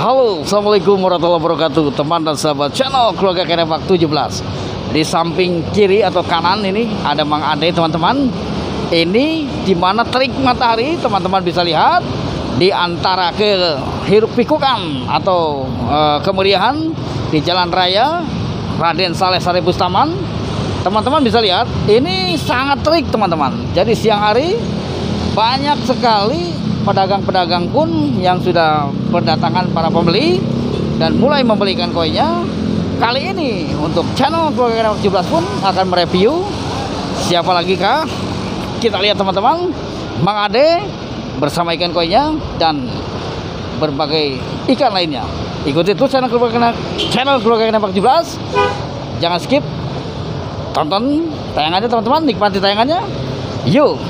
Halo, assalamualaikum warahmatullahi wabarakatuh, teman dan sahabat channel Keluarga Kenepak 17. Di samping kiri atau kanan ini ada Mang Ade, teman-teman. Ini dimana terik matahari, teman-teman bisa lihat di antara hiruk pikukan atau kemeriahan di Jalan Raya Raden Saleh Sari Bustaman. Teman-teman bisa lihat ini sangat terik, teman-teman. Jadi siang hari banyak sekali pedagang-pedagang pun yang sudah berdatangan para pembeli dan mulai membelikan koinnya. Kali ini untuk channel Keluarga Kenepak 17 pun akan mereview siapa lagi kah? Kita lihat, teman-teman, Mang Ade bersama ikan koinnya dan berbagai ikan lainnya. Ikuti terus channel Keluarga Kenepak 17. Jangan skip, tonton tayangannya, teman-teman, nikmati tayangannya. Yuk.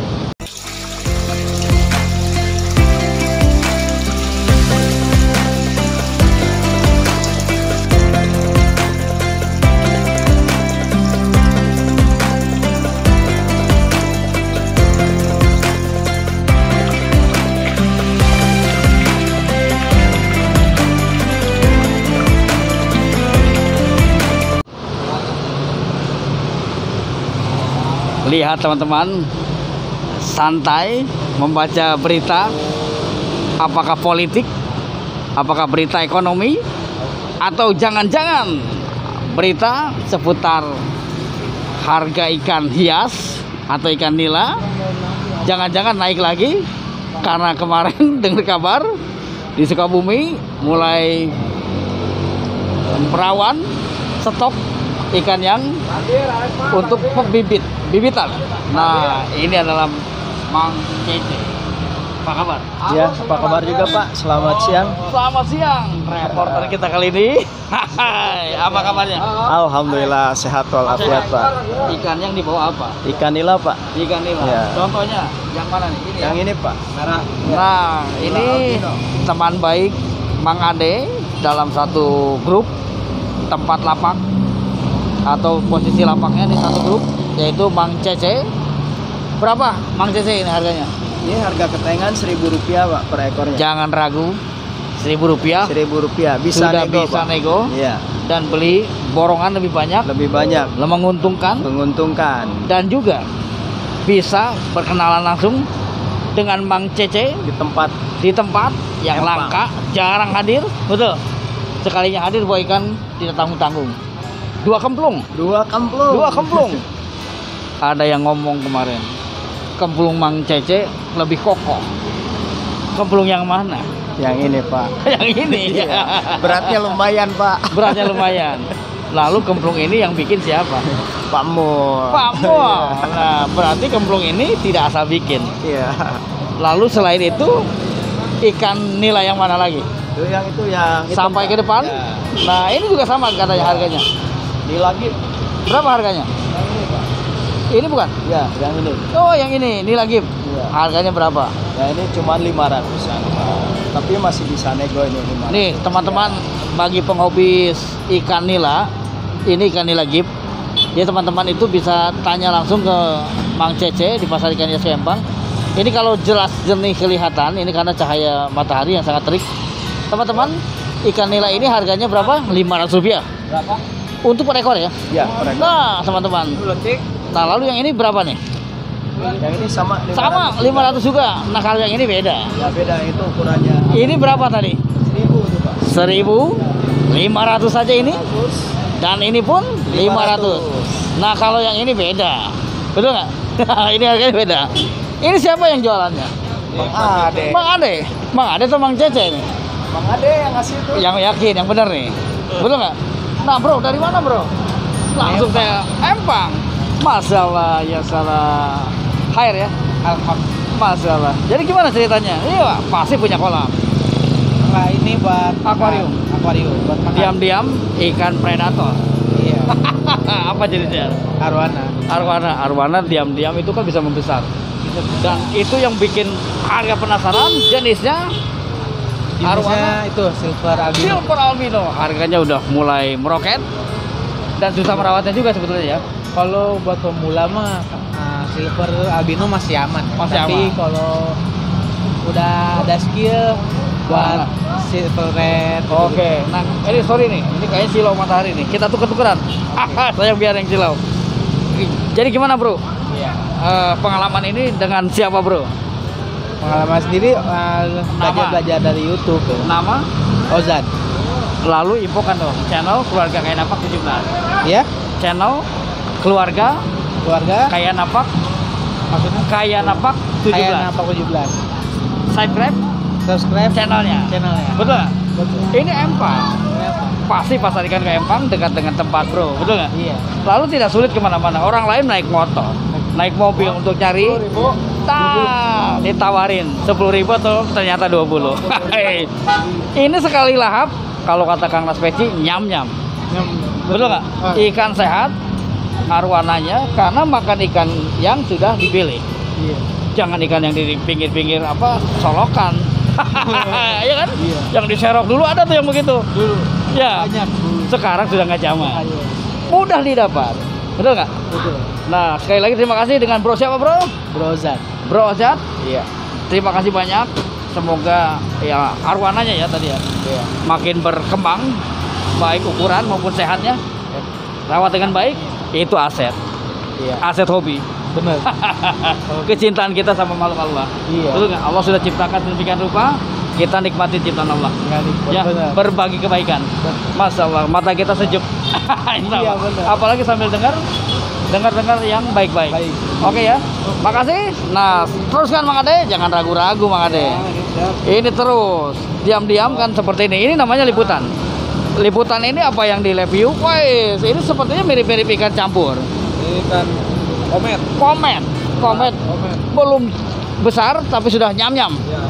Lihat, teman-teman, santai membaca berita, apakah politik, apakah berita ekonomi, atau jangan-jangan berita seputar harga ikan hias atau ikan nila. Jangan-jangan naik lagi karena kemarin dengar kabar di Sukabumi mulai perawan stok ikan yang untuk bibitan. Nah, ini adalah Mang Cece. Apa kabar? Ya, apa kabar juga, Pak? Selamat siang. Selamat siang. Reporter kita kali ini. Apa kabarnya? Alhamdulillah sehat walafiat, Pak. Ikan yang dibawa apa? Ikan nila, Pak. Ikan nila. Ya. Contohnya yang mana nih? Ini Yang ya? ini, Pak. Merah. Nah, ini teman baik Mang Ade dalam satu grup tempat lapak atau posisi lapaknya di satu grup, yaitu Mang Cece. Berapa Mang Cece ini harganya? Ini harga ketengan Rp1.000, Pak, per ekornya. Jangan ragu, Rp1.000. Rp1.000 bisa Sudah nego, bisa Pak. nego. Iya, Dan beli borongan lebih banyak, lebih banyak, menguntungkan, dan juga bisa berkenalan langsung dengan Mang Cece di tempat yang Empang. langka, jarang hadir. Betul. Sekalinya hadir bawa ikan tidak tanggung-tanggung. Dua kemplung. Ada yang ngomong kemarin, kemplung Mang Cece lebih kokoh. Kemplung yang mana? Yang ini, Pak. Yang ini. Iya. Beratnya lumayan, Pak. Beratnya lumayan. Lalu kemplung ini yang bikin siapa? Pak Mul. Pak Mul. Nah, berarti kemplung ini tidak asal bikin. Iya. Lalu selain itu ikan nila yang mana lagi? Itu yang Sampai Pak. ke depan. Ya. Nah, ini juga sama katanya harganya. Nila lagi. Berapa harganya? Yang ini, Pak. Ini bukan? Ya, yang ini. Oh, yang ini nila gib. Iya. Harganya berapa? Ya, ini cuma 500-an. Tapi masih bisa nego ini 500. Nih, teman-teman, bagi penghobi ikan nila, ini ikan nila gib. Jadi teman-teman itu bisa tanya langsung ke Mang Cece di Pasar Ikan Hias Kempang. Ini kalau jelas jernih kelihatan, ini karena cahaya matahari yang sangat terik. Teman-teman, ikan nila ini harganya berapa? Rp500. Berapa? Untuk per ekor ya? Ya, per ekor. Nah, teman-teman. Nah, lalu yang ini berapa nih? Yang ini sama 500. Sama, 500 juga. Nah, kalau yang ini beda. Ya, beda itu ukurannya. Ini berapa tadi? 1.000 tuh, Pak. 1.500 saja ini. 100. Dan ini pun 500. Nah, kalau yang ini beda. Betul nggak? Ini harganya beda. Ini siapa yang jualannya? Mang Ade. Mang Ade. Mang Ade atau Mang Cece ini? Mang Ade yang ngasih itu. Yang yakin, yang benar nih. Betul nggak? Nah, bro, dari mana, bro? Langsung saya Empang. Masalah ya salah. Air ya? Alhamdulillah. Masalah. Jadi gimana ceritanya? Iya, pasti punya kolam. Nah, ini buat Akuarium. Akuarium buat makan. Diam-diam ikan predator. Iya. Apa jenisnya? Arwana. Arwana diam-diam itu kan bisa membesar. Dan itu yang bikin harga penasaran, jenisnya arwana itu silver albino. silver albino. Harganya udah mulai meroket dan susah merawatnya juga sebetulnya ya. Kalau buat pemula mah silver albino masih aman. Masih Tapi aman. kalau udah ada skill buat silver red. Oke. Nah, ini sorry nih. Ini kayaknya silau matahari nih. Kita tuker-tukeran. Saya biar yang silau. Jadi gimana, Bro? Iya. Pengalaman ini dengan siapa, Bro? Pengalaman sendiri belajar dari YouTube. Nama? Ozan. Lalu infokan dong. Channel Keluarga Kaya Napak 17. Ya? Channel Keluarga Keluarga Kaya Napak. Maksudnya Kaya Napak 17. Kaya Napak 17. Subscribe Channelnya. Betul nggak? Betul. Ini Empang. Pasti pasar ikan ke Empang dekat dengan tempat, Bro. Betul nggak? Iya. Lalu tidak sulit kemana-mana. Orang lain naik motor, naik mobil untuk cari. Ditawarin 10.000 atau ternyata 20. Ini sekali lahap. Kalau kata Kang Nas Peci, nyam-nyam. Betul nggak? Ikan sehat, arwananya karena makan ikan yang sudah dipilih. Iya. Jangan ikan yang di pinggir-pinggir solokan. Iya kan? Iya. Yang diserok dulu ada tuh yang begitu. Dulu. Ya. Banyak dulu. Sekarang sudah nggak zaman. Ayo. Mudah didapat. Betul nggak? Betul. Nah, sekali lagi terima kasih dengan Bro siapa, Bro? Bro Ozan. Bro Ozan. Iya. Terima kasih banyak. Semoga ya arwananya ya tadi ya Iya. makin berkembang baik ukuran maupun sehatnya. Rawat dengan baik itu aset. Iya. Aset hobi. Benar. Kecintaan kita sama makhluk Allah. Iya. Betul nggak? Allah sudah ciptakan sedemikian rupa, kita nikmati ciptaan Allah. Ya, Benar. berbagi kebaikan. Masya Allah, mata kita sejuk. Insya Allah. Iya, benar. Apalagi sambil dengar yang baik-baik. Baik. Oke ya, makasih. Nah, teruskan Mang Ade, jangan ragu-ragu Mang Ade. Ini terus, diam-diam kan seperti ini. Ini namanya liputan. Liputan ini apa yang di review? Wih, ini sepertinya mirip-mirip ikan campur. Ini kan Komet. Belum besar tapi sudah nyam-nyam. Ya.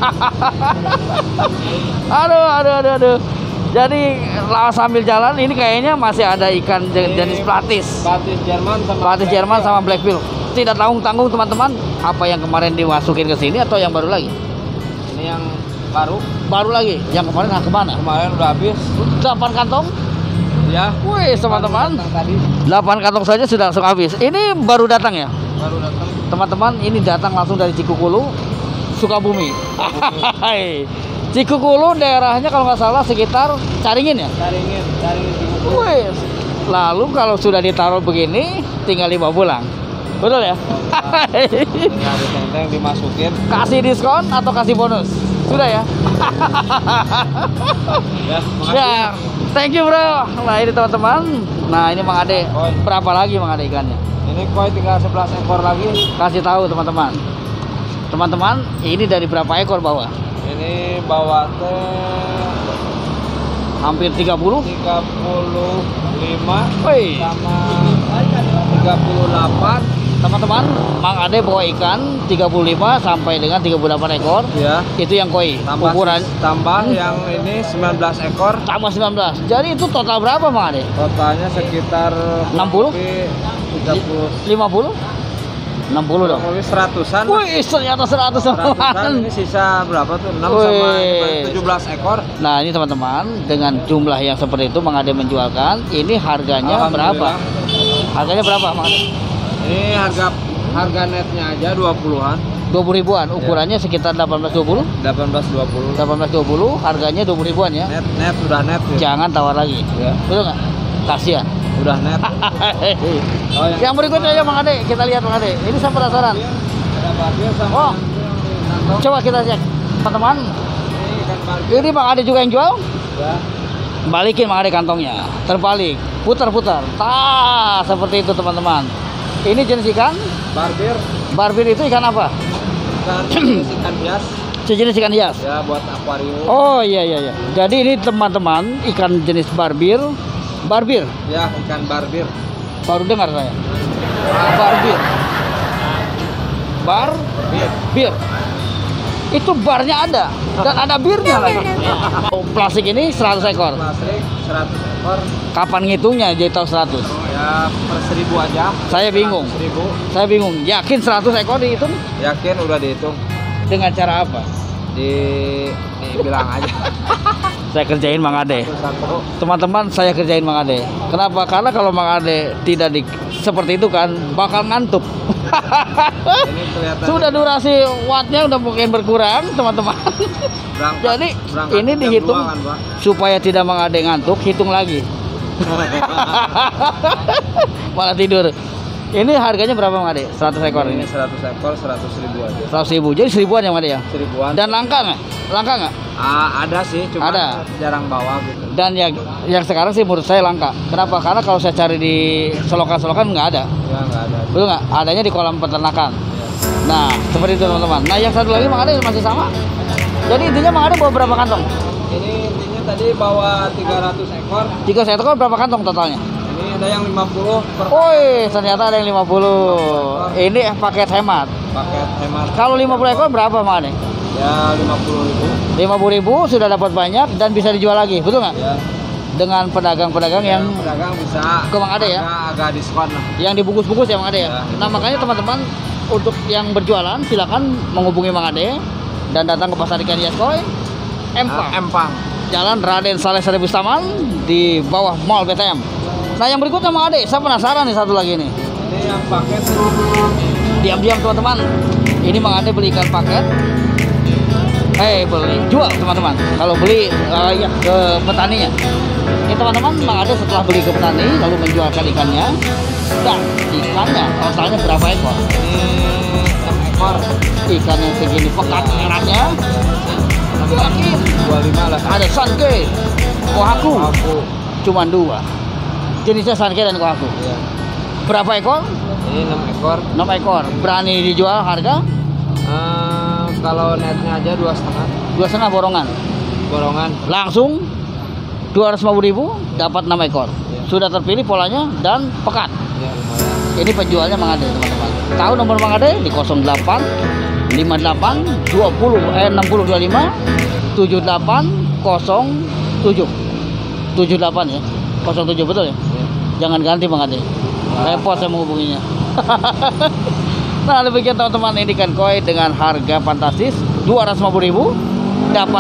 Aduh. Jadi sambil jalan ini kayaknya masih ada ikan jenis platis. Platis Jerman sama blackbill. Tidak tanggung-tanggung teman-teman. Apa yang kemarin dimasukin ke sini atau yang baru lagi? Ini yang baru. Baru lagi. Yang kemarin kemana? Kemarin udah habis. 8 kantong. Ya. Wih teman-teman. Tadi 8 kantong saja sudah langsung habis. Ini baru datang ya? baru datang. Teman-teman ini datang langsung dari Cikukulu, Sukabumi. Cikukulu daerahnya kalau nggak salah sekitar Caringin ya? Caringin Cikukulu. Wih. Lalu kalau sudah ditaruh begini tinggal dibawa pulang. Betul ya? Tinggal ditenteng dimasukin. Kasih diskon atau kasih bonus? Sudah ya? Ya, makasih. Ya, thank you bro. Nah ini teman-teman. Nah ini Mang Ade. Berapa lagi Mang Ade ikannya? Ini koi tinggal 11 ekor lagi. Kasih tahu teman-teman. Teman-teman, ini dari berapa ekor bawah? Ini bawa teh Hampir 30? 35 Woi, sama 38. teman-teman, Mang Ade bawa ikan 35 sampai dengan 38 ekor. Ya. Itu yang koi. Tambah Ukuran yang ini 19 ekor. tambah 19. Jadi itu total berapa Mang Ade? Totalnya sekitar 60? 30 50? 60 dong. lebih 100-an. Wih, ternyata 100 100-an. Ini sisa berapa tuh? 6 sama Wih. 17 ekor. Nah ini teman-teman, dengan jumlah yang seperti itu Mang Ade menjualkan. Ini harganya berapa? Harganya berapa Mang Ade? Ini harga netnya aja 20-an. 20 ribuan, ukurannya sekitar 18-20. 18-20. 18-20, harganya 20 ribuan ya. Net udah net ya. Jangan tawar lagi. Ya, Betul nggak? Kasihan. udah net. Oh, Yang berikutnya ya Mang Ade, kita lihat Mang Ade. Ini saya penasaran. Ada barbel sama Oh. Coba kita cek, teman-teman. ini ikan barbel. Ini Mang Ade juga yang jual? Ya. Balikin Mang Ade kantongnya, terbalik, putar-putar. Seperti itu teman-teman. Ini jenis ikan? Barbel Barbir itu ikan apa? ikan hias. Sejenis ikan hias. Ya, buat akuarium. Oh iya. Jadi ini teman-teman ikan jenis barbir. Barbir. Ya, ikan barbel. Baru dengar saya. Barbir. Bir. Itu barnya ada dan ada birnya lagi. Plastik ini 100 ekor. Plastik 100 ekor. Kapan ngitungnya jadi tahu 100? Ya, per 1000 aja. Saya bingung. 100.000. Saya bingung. Yakin 100 ekor dihitung? Yakin udah dihitung. Dengan cara apa? Dibilang aja. Saya kerjain Mang Ade. Satu. Teman-teman, saya kerjain Mang Ade. Kenapa? Karena kalau Mang Ade tidak seperti itu kan bakal ngantuk. Ini kelihatan. Sudah durasi wattnya udah mungkin berkurang, teman-teman. Jadi ini jam dihitung 2 kan, Pak? supaya tidak Mang Ade ngantuk, hitung lagi. Malah tidur. Ini harganya berapa Mang Ade? 100 ekor Ini ini. 100 ekor 100.000 aja. 100.000. Jadi 1000-an ya Mang Ade ya? 1000-an. Dan langka nggak? Langka nggak? Ada sih, cuma Ada. jarang bawa gitu. Dan yang sekarang sih menurut saya langka. Kenapa? Karena kalau saya cari di selokan-selokan nggak ada. Ya nggak ada. Betul nggak? Adanya di kolam peternakan. Ya. Nah, seperti itu teman-teman. Nah, yang satu lagi Mang Ade masih sama. Jadi intinya Mang Ade bawa berapa kantong? Ini intinya tadi bawa 300 ekor. Jika saya ekor berapa kantong totalnya? Ini ada yang 50 per Woi, ternyata ada yang 50. Ini paket hemat. paket hemat. Kalau 50 ekor berapa Mang Ade? Ya 50.000. 50.000 sudah dapat banyak dan bisa dijual lagi, betul nggak? Ya. Dengan pedagang-pedagang yang pedagang bisa ke Mang Ade ya? agak diskon lah. yang dibungkus-bungkus ya Mang Ade ya. Ya. Nah, makanya teman-teman untuk yang berjualan silakan menghubungi Mang Ade dan datang ke Pasar Ikan Yaskoy Empang. Empang. Jalan Raden Saleh Sari Bustaman di bawah Mall BTM. Nah, yang berikutnya Mang Ade, saya penasaran nih satu lagi nih. Ini yang paket. Diam-diam teman-teman. Ini Mang Ade beli ikan paket. Beli jual teman-teman. Kalau beli ya ke petaninya. Ini teman-teman, Mang Ade setelah beli ke petani lalu menjualkan ikannya. Dan ikannya totalnya berapa ekor? Ini 6 ekor. Ikan yang segini pekat merahnya. Yakin 25 lah. ada sanke, kohaku, Aku. cuman 2. Jenisnya sanke dan kohaku. Ya. Berapa ekor? Ini 6 ekor. 6 ekor. Berani dijual harga? Kalau netnya aja 2,5 2,5 borongan. borongan. Langsung 250.000 dapat 6 ekor. Ya. Sudah terpilih polanya dan pekat. Ya lumayan. Ini penjualnya Mang Ade teman-teman. Tahu nomor Mang Ade di 08 58 20 60 25 78 07 78 ya. 07 betul ya? Ya. Jangan ganti Mang Ade. Repot saya menghubunginya. Nah, demikian teman-teman, ini ikan koi dengan harga fantastis 250.000 dapat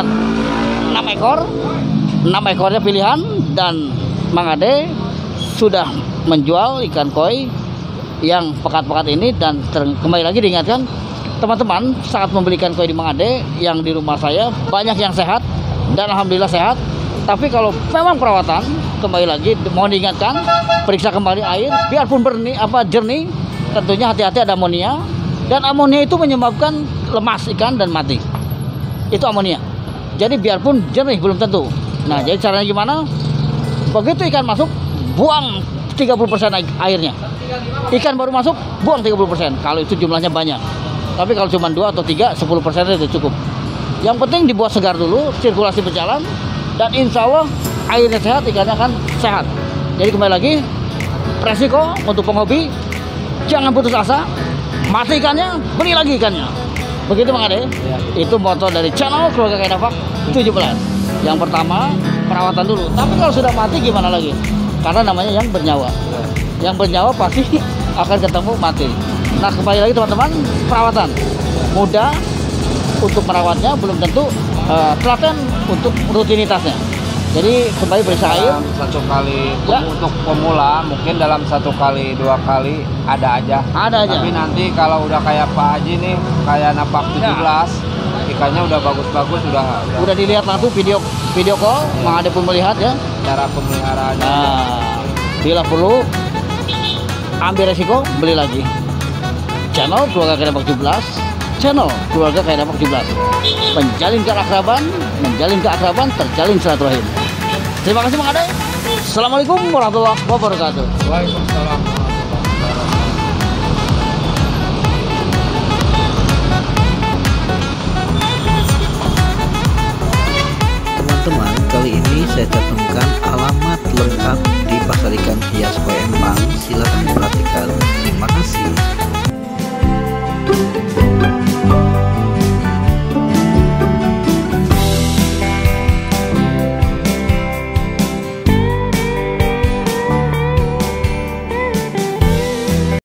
6 ekor. 6 ekornya pilihan dan Mang Ade sudah menjual ikan koi yang pekat-pekat ini. Dan kembali lagi diingatkan teman-teman, saat membeli ikan koi di Mang Ade yang di rumah saya banyak yang sehat dan alhamdulillah sehat. Tapi kalau memang perawatan, kembali lagi mohon diingatkan, periksa kembali air biarpun jernih, tentunya hati-hati ada amonia, dan amonia itu menyebabkan lemas ikan dan mati. Itu amonia. Jadi biarpun jernih belum tentu. Nah, jadi caranya gimana? Begitu ikan masuk, buang 30% airnya. Ikan baru masuk, buang 30%. Kalau itu jumlahnya banyak. Tapi kalau cuma 2 atau 3, 10% itu cukup. Yang penting dibuat segar dulu, sirkulasi berjalan, dan insya Allah airnya sehat, ikannya akan sehat. Jadi kembali lagi, resiko untuk penghobi, jangan putus asa, mati ikannya, beli lagi ikannya. Begitu Mang Ade. Ya. Itu moto dari channel Keluarga Kainapak 17. Yang pertama, perawatan dulu. Tapi kalau sudah mati gimana lagi? Karena namanya yang bernyawa. Ya. Yang bernyawa pasti akan ketemu mati. Nah, kembali lagi teman-teman, perawatan mudah untuk merawatnya, belum tentu telaten untuk rutinitasnya. Jadi kembali periksa air. Dalam 1 kali Ya. untuk pemula mungkin dalam 1 kali 2 kali ada aja. Ada aja. Tapi nanti kalau udah kayak Pak Haji nih, kayak napak 17, ikannya udah bagus-bagus, Udah dilihat langsung video call, Mang Ade pun melihat ya. cara pemeliharaannya. Nah, bila perlu ambil resiko, beli lagi. Channel Keluarga Kainapak 17, channel Keluarga Kainapak 17. Menjalin keakraban, terjalin silaturahim. Terima kasih Mang Ade. Assalamualaikum warahmatullahi wabarakatuh. Waalaikumsalam. Teman-teman, kali ini saya cantumkan alamat lengkap